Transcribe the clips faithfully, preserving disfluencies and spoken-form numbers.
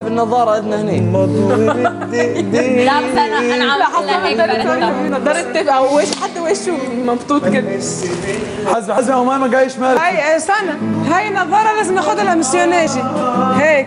بالنظارة اذنه هني. لا بس انا انا عم نظارة تبقى وش حتى وشه مبطوط كده. حزمة حزمة وما جاي شمال. هاي استنى، هاي نظارة لازم ناخدها لمسيوناجي هيك.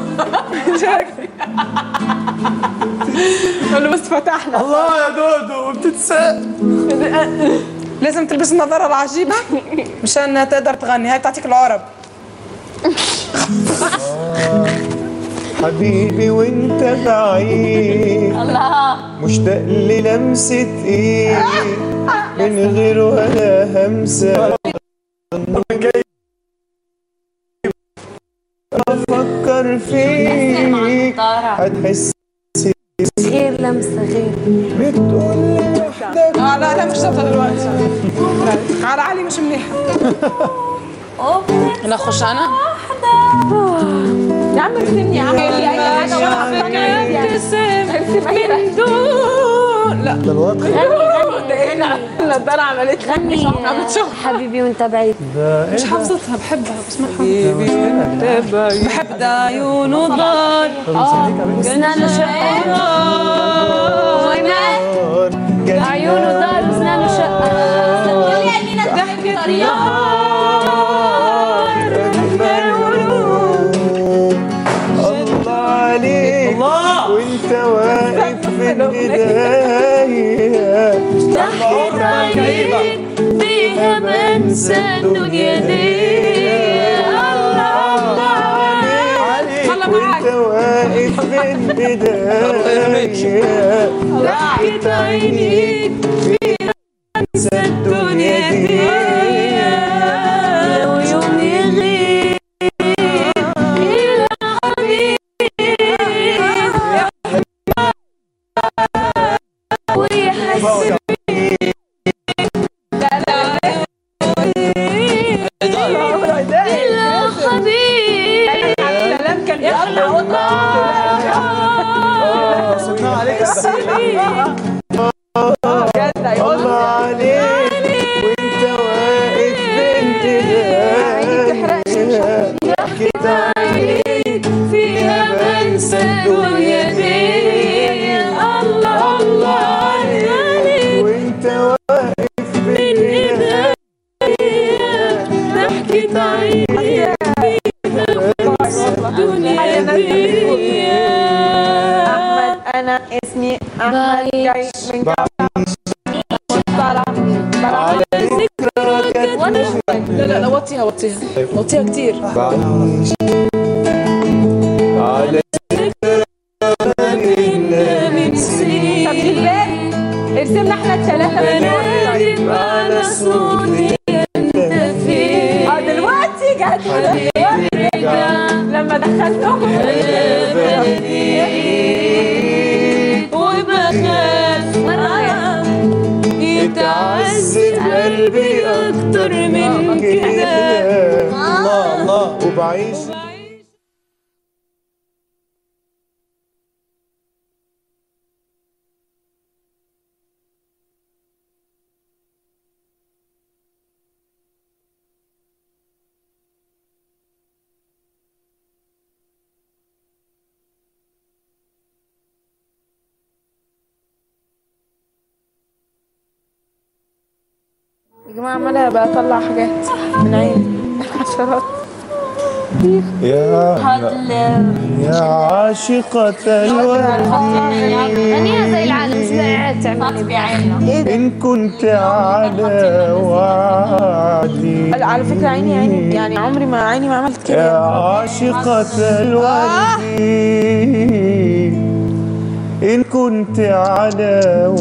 قول له بس فتحنا. الله يا دودو بتتساء. لازم تلبس النظارة العجيبة مشان تقدر تغني، هاي بتعطيك العرب. حبيبي وانت بعيد الله مشتاق للمسة ايد من غير ولا همسة افكر فيك هتحس غير لمسة غير بتقول لي وحدك. اه لا لا مش ظابطة دلوقتي. على علي مش منيحة. انا اخش انا؟ يا عم ارسمني يا عم قولي اي حاجه من دون لا ده الوضع غني غني النضاره عملت غني حبيبي وانت بعيد. مش حافظتها بحبها بسمعها. بحب ده عيون وضار وسنانه شقة عيونه دار وسنانه شقة قولي علينا ضحكة طريقة وانت واقف في البداية ضحكة عينيك فيها بنسى الدنيا دي. الله عليك وانت واقف في البداية ضحكة عينيك فيها بنسى الدنيا دي. ويوم يغيب ويحس الله عليك وانت واقف بانتباه ضحكة عينيك فيها بنسى الدنيا دي. الله الله عليك وانت واقف بانتباه ضحكة عينيك فيها بنسى الدنيا دي. احمد انا اسمي احمد جاي من على ذكرك لا لا لا وطيها وطيها وطيها كتير. على ذكرك من سنين طب الباقي ارسمنا احنا الثلاثة بنادم على صوتي انت فين. اه دلوقتي جت لما دخلتهم وبخاف يتعذب قلبي اكتر من كده. الله الله وبعيش يا جماعة عمالة بقى اطلع حاجات من عيني حشرات. يا يا عاشقة الورد غنيها زي العالم شو قاعد تعمل بعيننا. إن كنت على وعدي. على فكرة عيني عيني يعني عمري ما عيني ما عملت كده. يا عاشقة الورد إن كنت على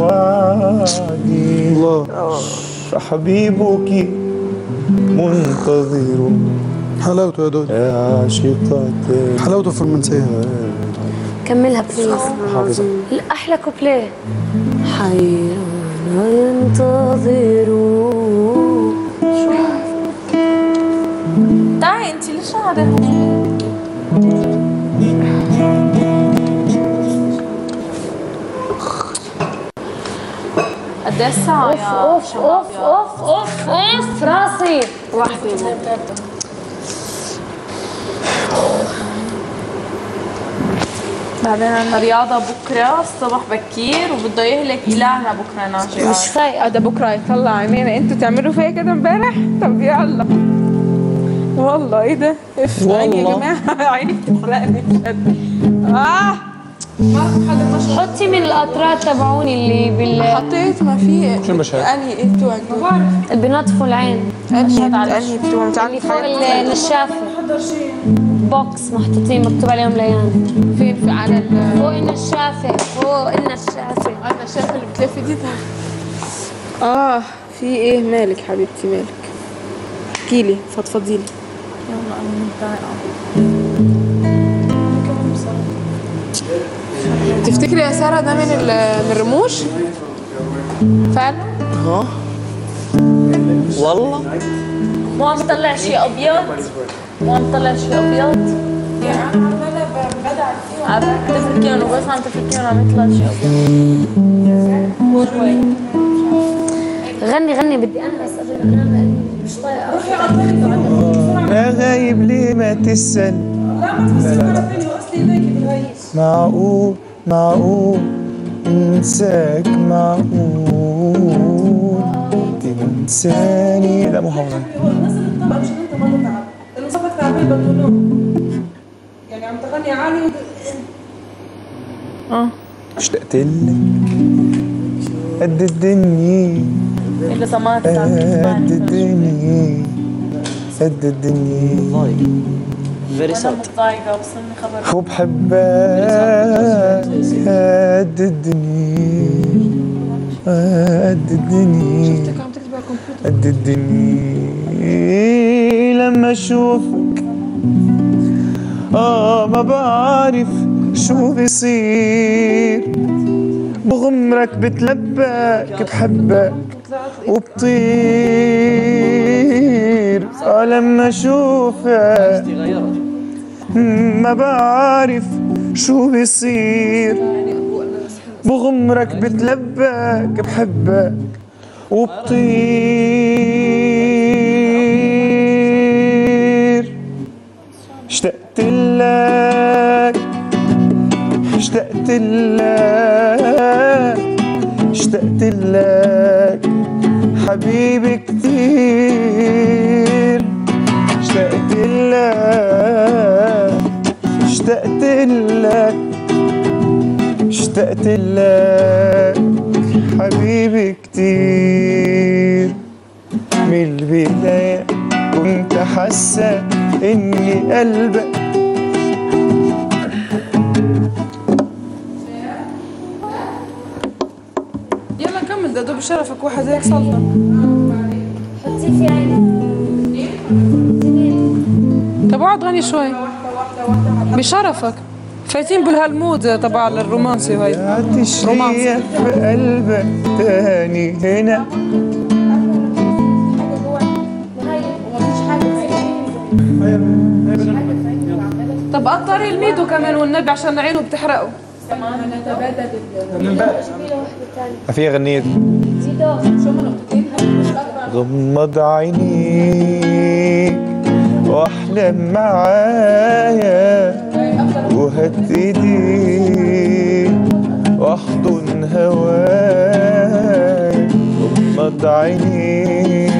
وعدي الله فحبيبك منتظر. حلاوته يا دودو يا عاشقة حلاوته في المنسية. كملها بليز. حافظة أحلى كوبليه. حيران ينتظر. شو تعي انت ليش قاعدة قد ايه الساعة يا اوف اوف اوف اوف اوف راسي. واحدة بعدين عندنا رياضة بكرة الصبح بكير وبده يهلك إلهنا بكرة ناجي. مش فايقة. هذا بكره يطلع عينينا، انتوا تعملوا فيا كده امبارح؟ طب يلا والله ايه ده؟ اف عيني يا جماعه عيني بتحرقني بجد. اه حطي من القطرات تبعوني اللي بال حطيت ما في. شو المشهد؟ انهي انتوا بتوعك؟ اللي بينظفوا العين انهي انهي بتوع انت اللي عندك فوق النشافة. بوكس محطوطين مكتوب عليهم ليان. فين؟ في على ال فوق النشافة، فوق النشافة. على الشاشه اللي بتلفي دي. اه في ايه مالك حبيبتي مالك؟ احكي لي فضفضي لي. يلا أنا متضايقة. تفتكري يا ساره ده من ال- من الرموش؟ فعلا؟ ها والله مو عم طلع شيء أبيض؟ مو عم طلع شيء أبيض؟ عم تفكيهم وبس عم تفكيهم عم يطلع شيء أبيض. شوي. غني غني بدي انقص قبل ما انام مش طايقة. يا غايب ليه ما تسأل؟ لا ما تفسر مرة ثانية وأصلي إيديكي بالهيس. معقول معقول انساك معقول تنساني. لا مو هون. هو نزل الطبق مش انت ما تتعب، لانه صفك تعبان بده نوم. يعني عم تغني عالي. اه اشتقت لك قد الدنيا إلا سمعت قد الدنيا قد الدنيا فيري أنا ساد. متضايقة وصلني خبر. وبحبك قد الدنيا قد الدنيا عم تكتب على الكمبيوتر. قد الدنيا لما اشوفك اه ما بعرف شو بيصير بغمرك بتلبك بحبك وبطير اه لما اشوفك ما بعرف شو بيصير بغمرك بتلبك بحبك وبطير اشتقت لك اشتقت لك اشتقت لك حبيبي كتير اشتقت لك اشتقت لك اشتقت لك حبيبي كتير من البداية كنت حاسة اني قلبك يلا كمل ده دوب شرفك واحد هيك سلطه. حطيه في عيني. طب اقعد غني شوي بشرفك. فايتين بالهالمود تبع الرومانسي وهي. عتش هي في قلبك تاني هنا طب قطري الميدو كمان والنبي عشان عينه بتحرقه. في غنيت غمض عينيك واحلم معايا وهات ايديك واحضن هواك غمض عينيك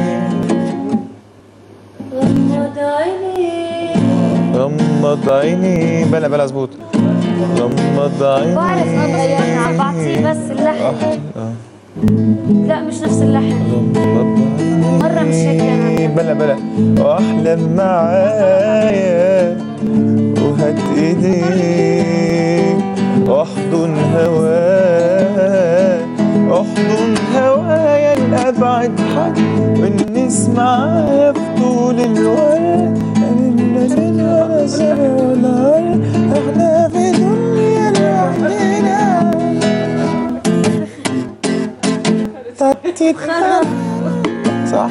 غمض عيني. غمض عيني بلا بلا زبوط غمض عيني بعرف انا عم بعطيه بس اللحن. لا مش نفس اللحن. مرة مش هيك يعني. بلا بلا واحلم معايا وهات ايديك واحضن هواك احضن هوايا لأبعد حد ونسمع في طول الوقت انا الليل ولا سنة ولا عين احنا في دنيا لوحدنا صح؟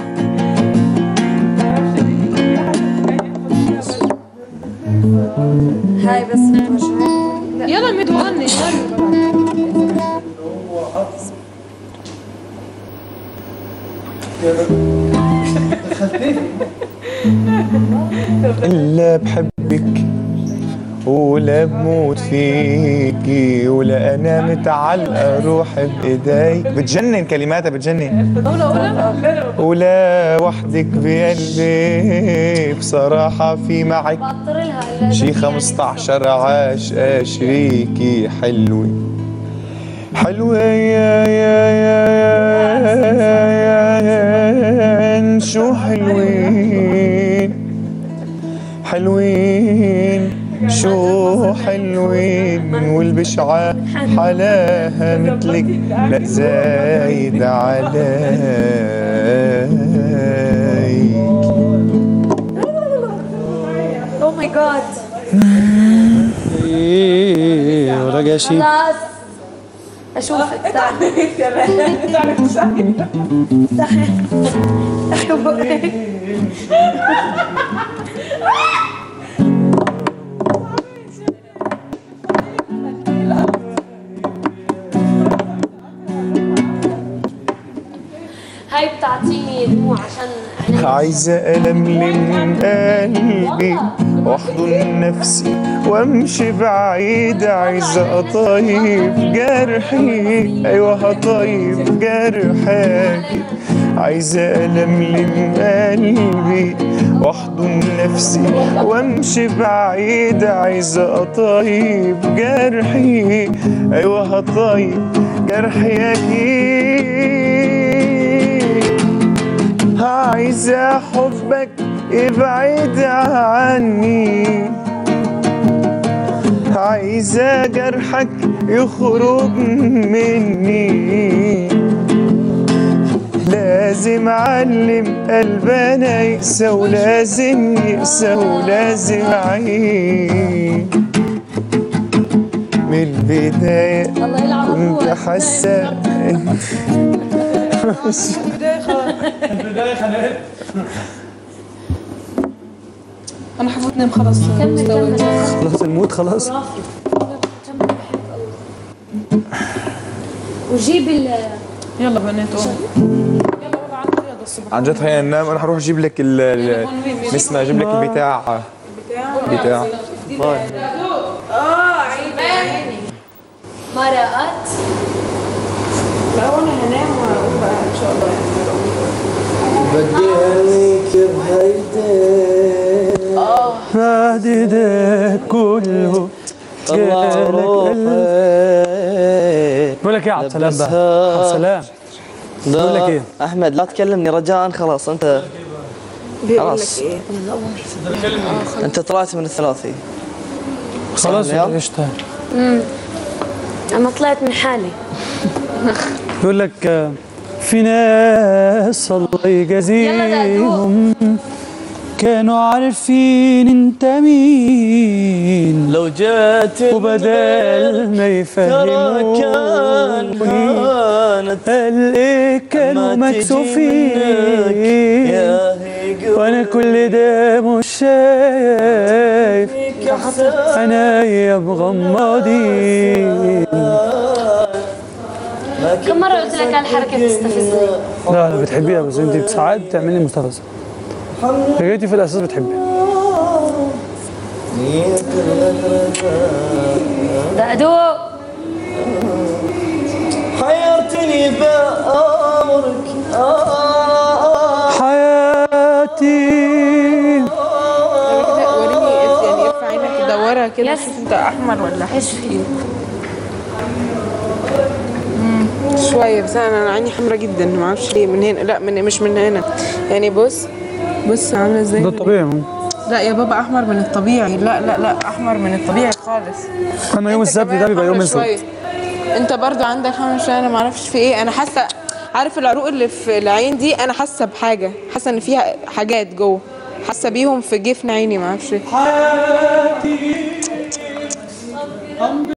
هاي بس يلا ميدو غني. إلا بحبك ولا بموت فيكي ولا انا متعلقه روحي بايدي. بتجنن كلماتها بتجنن. ولا وحدك بقلبي بصراحه في معك شي خمسطعشر عاشقه شريكي حلوه حلوه يا يا يا شو حلوين حلوين شو حلوين والبشعة حلاها مثلك لا زايد علي. اوه ماي جاد. ايه ورقاشي خلاص اشوفك. تعالي تعالي بقك. هاي بتعطيني دموع عشان عايزة ألملم قلبي واحضن نفسي وامشي بعيد. عايزة اطيب جرحي، ايوه هطيب جرحك. عايزة ألملم قلبي واحضن نفسي وامشي بعيد. عايزة اطيب جرحي، ايوه هطيب جرحي اكيد. عايزة حبك ابعد عني، عايزة جرحك يخرج مني. لازم اعلم قلبنا يقسى ولازم يقسى ولازم اعيش. من البداية كنت حاسة انا حفوت نام خلاص. كمل كمل. خلاص الموت خلاص. وجيب ال يلا بنات عن جد خلينا ننام. انا هروح اجيب لك ال نسمة اجيب لك البتاع بتاع اه عيني عيني. مرقات. لا وانا هنام واقوم بقى ان شاء الله يعني. بدي اهنيك بهيدك اه هديدك كله طلع روحك. بقول لك ايه يا عبد السلام بقى. عبد السلام بقول لك ايه احمد لا تكلمني رجاء. خلاص انت بيقول لك خلاص. ايه؟ انت طلعت من الثلاثي. خلاص قشطه. امم انا طلعت من حالي. بيقول لك في ناس الله يجازيهم كانوا عارفين انت مين، لو جات وبدل ما يفهموني قال ايه كانوا مكسوفين. وانا كل ده مش شايف، انا يا مغمضين. كم مرة قلت لك هالحركة بتستفزني؟ لا لا بتحبيها، بس انت ساعات بتعملي مستفزة. رجعتي في الاساس بتحبيها. دقدوق حيرتني بأمرك حياتي. وريني يعني ارفع عينك دورها كده شوف انت احمر ولا ايش في؟ شويه. بس انا أنا عيني حمرا جدا ما اعرفش ليه. من هنا لا من مش من هنا يعني. بص بص عامله ازاي. ده الطبيعي. لا يا بابا احمر من الطبيعي. لا لا لا احمر من الطبيعي خالص. انا يوم السبت ده بيبقى يوم اسود. انت برضو عندك حمرا شويه. انا ما اعرفش في ايه. انا حاسه عارف العروق اللي في العين دي انا حاسه بحاجه. حاسه ان فيها حاجات جوه. حاسه بيهم في جفن عيني ما اعرفش.